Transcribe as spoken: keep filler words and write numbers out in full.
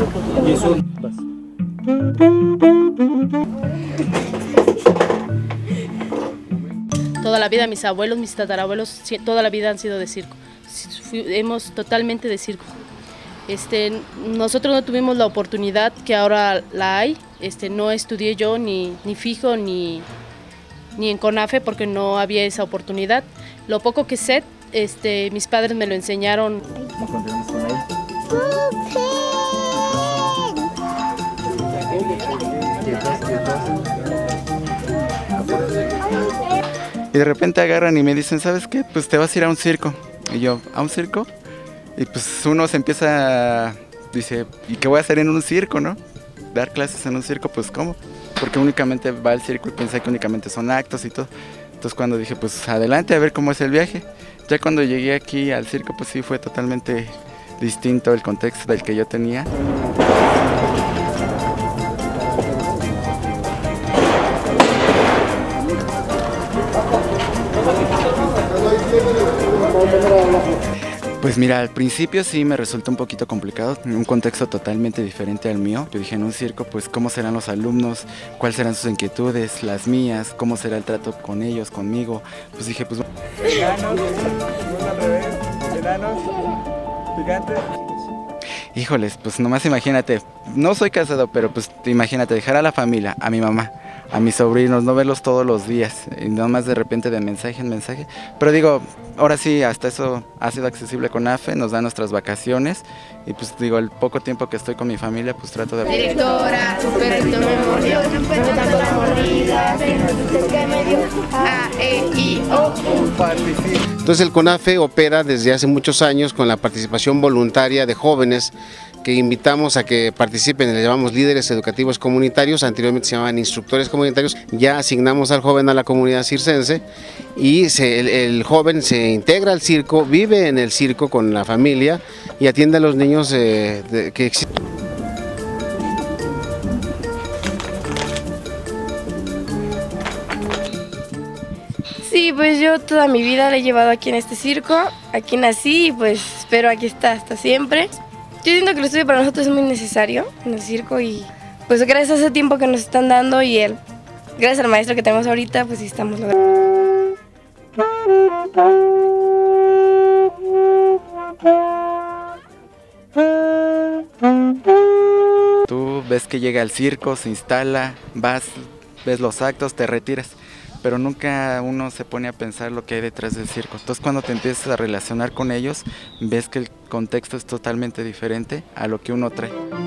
Y eso... Toda la vida mis abuelos, mis tatarabuelos, toda la vida han sido de circo. Hemos totalmente de circo. Este, nosotros no tuvimos la oportunidad que ahora la hay. Este, no estudié yo ni, ni fijo ni, ni en CONAFE porque no había esa oportunidad. Lo poco que sé, este, mis padres me lo enseñaron. Y de repente agarran y me dicen, ¿sabes qué? Pues te vas a ir a un circo. Y yo, ¿a un circo? Y pues uno se empieza, a, dice, ¿y qué voy a hacer en un circo, no? Dar clases en un circo, pues ¿cómo? Porque únicamente va al circo y piensa que únicamente son actos y todo. Entonces cuando dije, pues adelante a ver cómo es el viaje. Ya cuando llegué aquí al circo, pues sí fue totalmente distinto el contexto del que yo tenía. Pues mira, al principio sí me resultó un poquito complicado, un contexto totalmente diferente al mío. Yo dije, en un circo, pues cómo serán los alumnos, cuáles serán sus inquietudes, las mías, cómo será el trato con ellos, conmigo. Pues dije, pues... Enanos, al revés, enanos, gigantes. Híjoles, pues nomás imagínate, no soy casado, pero pues imagínate, dejar a la familia, a mi mamá, a mis sobrinos, no verlos todos los días, y nada más de repente de mensaje en mensaje. Pero digo, ahora sí, hasta eso ha sido accesible con CONAFE, nos da nuestras vacaciones, y pues digo, el poco tiempo que estoy con mi familia, pues trato de... Directora, su perrito me mordió, dando la mordida, que me dio A, E, I, O. Entonces el CONAFE opera desde hace muchos años con la participación voluntaria de jóvenes que invitamos a que participen, les llamamos líderes educativos comunitarios, anteriormente se llamaban instructores comunitarios. Ya asignamos al joven a la comunidad circense y se, el, el joven se integra al circo, vive en el circo con la familia y atiende a los niños eh, de, que existen. Sí, pues yo toda mi vida la he llevado aquí en este circo, aquí nací y pues espero aquí estar hasta siempre. Yo siento que el estudio para nosotros es muy necesario en el circo y pues gracias a ese tiempo que nos están dando y el, gracias al maestro que tenemos ahorita, pues sí estamos logrando. Tú ves que llega al circo, se instala, vas, ves los actos, te retiras, pero nunca uno se pone a pensar lo que hay detrás del circo. Entonces cuando te empiezas a relacionar con ellos, ves que el contexto es totalmente diferente a lo que uno trae.